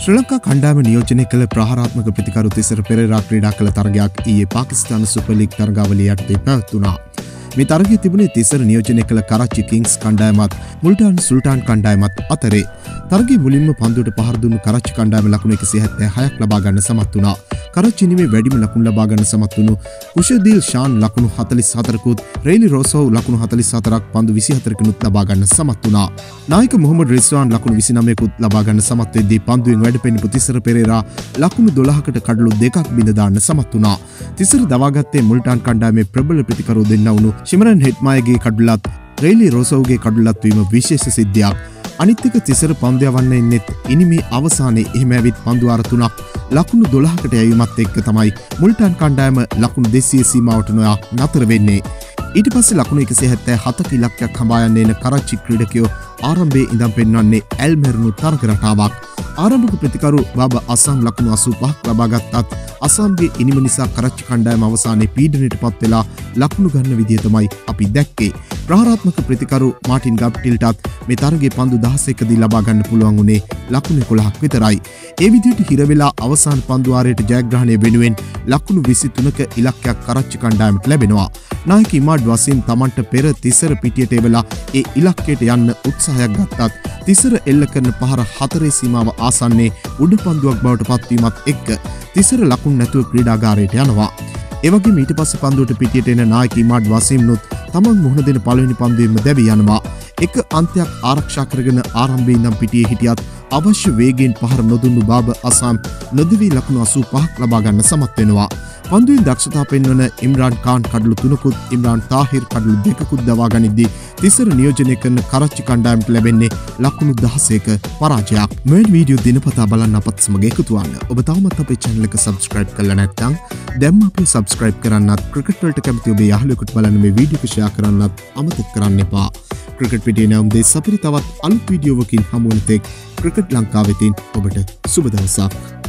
ශ්‍රී ලංකා කණ්ඩායම නියෝජනය කළ ප්‍රහාරාත්මක ප්‍රතිකරු තිසර පෙරේරා ක්‍රීඩා කළ තරගයක් ඊයේ පාකිස්තාන සුපර් ලීග් තරගාවලිය යටතේ පැවැත්වුණා. මේ තරගයේ තිබුණේ තිසර නියෝජනය කළ කරච්චි කිංස් කණ්ඩායමත් මුල්ටාන් සුල්ටාන් කණ්ඩායමත් අතරේ. තරගයේ මුලින්ම පන්දුවට පහර දුන්නු කරච්චි කණ්ඩායම ලකුණු 176ක් ලබා ගන්න සමත් වුණා. කරච්චි නිමේ වැඩිම ලකුණු ලබා ගන්න සමත් වුණු කුෂදිල් ෂාන් ලකුණු 44කුත් රේලි රෝසෝව් ලකුණු 44ක් පන්දු 24කිනුත් ලබා ගන්න සමත් වුණා. නායක මොහමඩ් රිස්වාන් ලකුණු 29කුත් ලබා ගන්න සමත් වෙද්දී පන්දුවෙන් වැඩපෙන්නපු තිසර පෙරේරා ලකුණු 12කට කඩලු දෙකක් බිඳ දාන්න සමත් වුණා. තිසර දවාගත්තේ මුල්ටාන් කණ්ඩායමේ ප්‍රබල ප්‍රතිකරු දෙන්න වුණු ශිමරන් හෙඩ්මායගේ කඩුලත් රේලි රෝසෝව්ගේ කඩුලත් වීම විශේෂ සිද්ධියක්. අනිත් එක තිසර පන්දු යවන්න ඉන්නෙත් ඉනිමේ අවසානයේ එහෙම ඇවිත් පන්දු අර තුනක් ලකුණු 12කට යැවීමත් එක්ක තමයි මුල්ටාන් කණ්ඩායම ලකුණු 200 සීමාවට නොයා නතර වෙන්නේ. ඊට පස්සේ ලකුණු 177ක ඉලක්කයක් හඹා යන්න එන කරච්චි ක්‍රීඩකයෝ ආරම්භයේ ඉඳන් පෙන්වන්නේ ඇල්මෙර්නු තරග රටාවක්. ආරම්භක ප්‍රතිකරු බාබ අසම් ලකුණු 85ක් ලබා ගත්තත් අසම්ගේ ඉනිම නිසා කරච්චි කණ්ඩායම අවසානයේ පීඩනයට පත් වෙලා ලකුණු ගන්න විදිය තමයි අපි දැක්කේ. ප්‍රහාරාත්මක ප්‍රතිකරු මාටින් ගබ්ටිල්ටත් මේ තරගයේ පන්දු 16කදී ලබා ගන්න පුළුවන් උනේ ලකුණු 11ක් විතරයි. ඒ විදිහට හිර වෙලා අවසාන පන්දු වාරයට ජයග්‍රහණය වෙනුවෙන් ලකුණු 23ක ඉලක්කයක් කරච්චි කණ්ඩායමට ලැබෙනවා. නායක ඉමාඩ් වසීම් තමන්ට පෙර තිසර පිටියට එවලා ඒ ඉලක්කයට යන්න උත්සාහයක් ගත්තත් තිසර එල්ල කරන පහර 4 සීමාව ආසන්නයේ උඩ පන්දුවක් බවට පත්වීමත් එක්ක තිසර ලකුණු නැතුව ක්‍රීඩාගාරයට යනවා. එවැගේම ඊට පස්සේ පන්දුවට පිටියට එන නායක ඉමාඩ් වසීම්නුත් තමන් මුහුණ දෙන පළවෙනි පන්දුවෙම දැවී යනවා. එක අන්තයක් ආරක්ෂා කරගෙන ආරම්භයේ ඉඳන් පිටියේ හිටියත් අවශ්‍ය වේගයෙන් පහර නොදුන්නු බාබ අසම් නොදවි ලකුණු 85ක් ලබා ගන්න සමත් වෙනවා. පන්දුවෙන් දක්ෂතා පෙන්වන ඉම්රාන් කාන් කඩලු 3කුත් ඉම්රාන් තාහිර් කඩලු 2කුත් දවා ගනිද්දී තිසර නියෝජනය කරන කරච්චි කණ්ඩායමට ලැබෙන්නේ ලකුණු 16ක පරාජයක්. මේ වීඩියෝ දිනපතා බලන්න අපත් සමග එකතු වෙන්න. ඔබ තවමත් අපේ channel එක subscribe කරලා නැත්නම් දැන්ම අපිව subscribe කරන්නත් ක්‍රිකට් වලට කැමති ඔබේ යාළුවෙකුට බලන්න මේ වීඩියෝ එක share කරන්නත් අමතක කරන්න එපා. ක්‍රිකට් පිටියේ නම් දෙස් අපිට තවත් අලුත් වීඩියෝවකින් හමු වෙන තෙක් ක්‍රිකට් ලංකාවෙතින් ඔබට සුබ දවසක්.